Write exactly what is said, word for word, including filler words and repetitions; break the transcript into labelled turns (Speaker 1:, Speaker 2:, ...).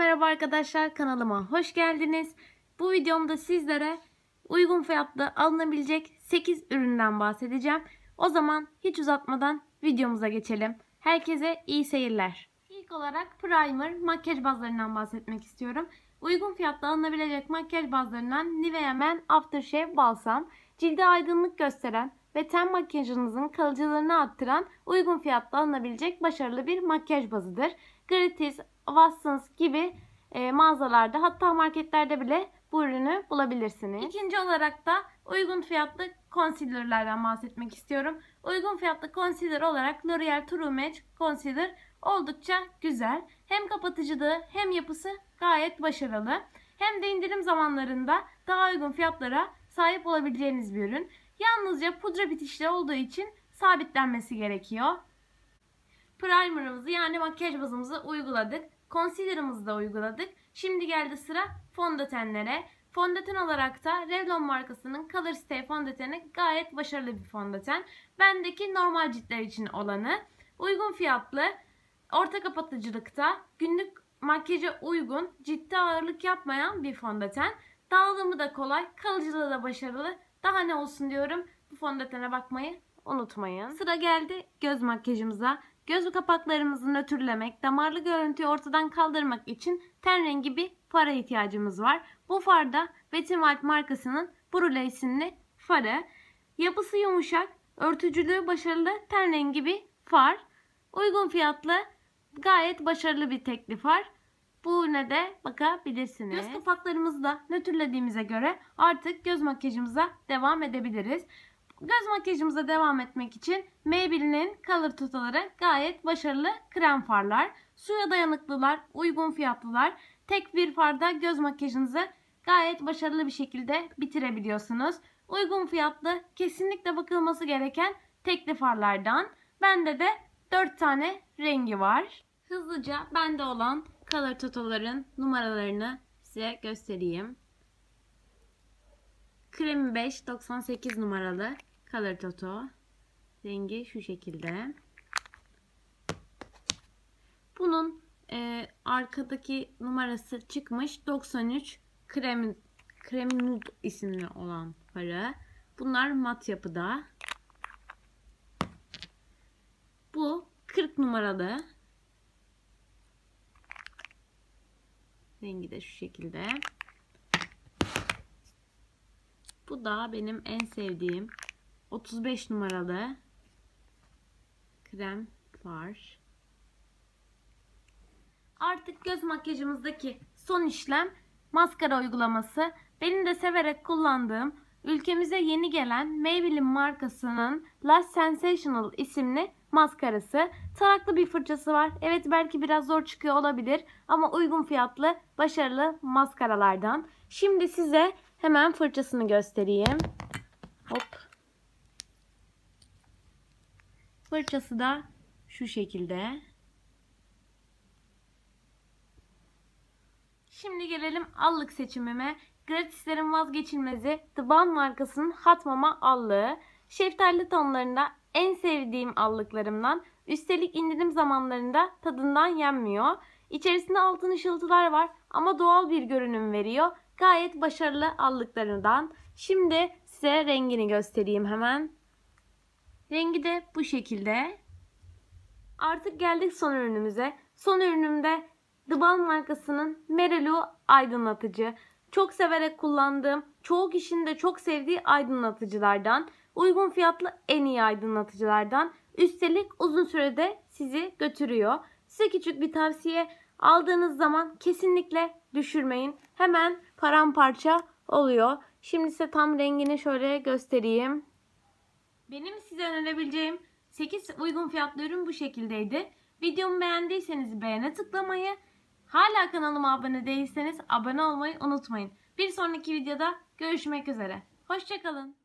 Speaker 1: merhaba arkadaşlar, kanalıma hoş geldiniz. Bu videomda sizlere uygun fiyatlı alınabilecek sekiz üründen bahsedeceğim. O zaman hiç uzatmadan videomuza geçelim. Herkese iyi seyirler. İlk olarak primer makyaj bazlarından bahsetmek istiyorum. Uygun fiyatlı alınabilecek makyaj bazlarından Nivea Men Aftershave Balsam, cilde aydınlık gösteren ve ten makyajınızın kalıcılığını arttıran uygun fiyatlı alınabilecek başarılı bir makyaj bazıdır. Gratis, Watsons gibi e, mağazalarda, hatta marketlerde bile bu ürünü bulabilirsiniz. İkinci olarak da uygun fiyatlı concealer'lardan bahsetmek istiyorum. Uygun fiyatlı concealer olarak L'Oreal True Match Concealer oldukça güzel. Hem kapatıcılığı hem yapısı gayet başarılı. Hem de indirim zamanlarında daha uygun fiyatlara sahip olabileceğiniz bir ürün. Yalnızca pudra bitişli olduğu için sabitlenmesi gerekiyor. Primer'ımızı yani makyaj bazımızı uyguladık. Concealer'ımızı da uyguladık. Şimdi geldi sıra fondötenlere. Fondöten olarak da Revlon markasının Color Stay fondöteni gayet başarılı bir fondöten. Bendeki normal ciltler için olanı. Uygun fiyatlı, orta kapatıcılıkta, günlük makyaja uygun, ciltte ağırlık yapmayan bir fondöten. Dağılımı da kolay, kalıcılığı da başarılı. Daha ne olsun diyorum, bu fondötene bakmayı unutmayın. Sıra geldi göz makyajımıza. Göz kapaklarımızı nötrlemek, damarlı görüntüyü ortadan kaldırmak için ten rengi bir fara ihtiyacımız var. Bu far da Wet n Wild markasının Brûlée isimli farı. Yapısı yumuşak, örtücülüğü başarılı ten rengi bir far. Uygun fiyatlı, gayet başarılı bir tekli far. Bu ürüne de bakabilirsiniz. Göz kapaklarımızı da nötrlediğimize göre artık göz makyajımıza devam edebiliriz. Göz makyajımıza devam etmek için Maybelline'in Color Total'ları gayet başarılı krem farlar. Suya dayanıklılar, uygun fiyatlılar. Tek bir farda göz makyajınızı gayet başarılı bir şekilde bitirebiliyorsunuz. Uygun fiyatlı, kesinlikle bakılması gereken tekli farlardan. Bende de dört tane rengi var. Hızlıca bende olan Color Total'ların numaralarını size göstereyim. Kremi beş doksan sekiz numaralı Color Toto. Rengi şu şekilde. Bunun e, arkadaki numarası çıkmış. doksan üç krem, krem nude isimli olan farı. Bunlar mat yapıda. Bu kırk numaralı. Rengi de şu şekilde. Bu da benim en sevdiğim otuz beş numaralı krem far. Artık göz makyajımızdaki son işlem maskara uygulaması. Benim de severek kullandığım, ülkemize yeni gelen Maybelline markasının Lash Sensational isimli maskarası. Taraklı bir fırçası var. Evet, belki biraz zor çıkıyor olabilir ama uygun fiyatlı, başarılı maskaralardan. Şimdi size hemen fırçasını göstereyim. Hop. Fırçası da şu şekilde. Şimdi gelelim allık seçimime. Gratislerin vazgeçilmezi The Balm markasının Hot Mama allığı. Şeftali tonlarında en sevdiğim allıklarımdan. Üstelik indirim zamanlarında tadından yenmiyor. İçerisinde altın ışıltılar var ama doğal bir görünüm veriyor. Gayet başarılı allıklarından. Şimdi size rengini göstereyim hemen. Rengi de bu şekilde. Artık geldik son ürünümüze. Son ürünümde The Balm markasının Mary-Lou aydınlatıcı. Çok severek kullandığım, çoğu kişinin de çok sevdiği aydınlatıcılardan. Uygun fiyatlı en iyi aydınlatıcılardan. Üstelik uzun sürede sizi götürüyor. Size küçük bir tavsiye: aldığınız zaman kesinlikle düşürmeyin. Hemen paramparça oluyor. Şimdi size tam rengini şöyle göstereyim. Benim size önerebileceğim sekiz uygun fiyatlı ürün bu şekildeydi. Videomu beğendiyseniz beğene tıklamayı, hala kanalıma abone değilseniz abone olmayı unutmayın. Bir sonraki videoda görüşmek üzere. Hoşça kalın.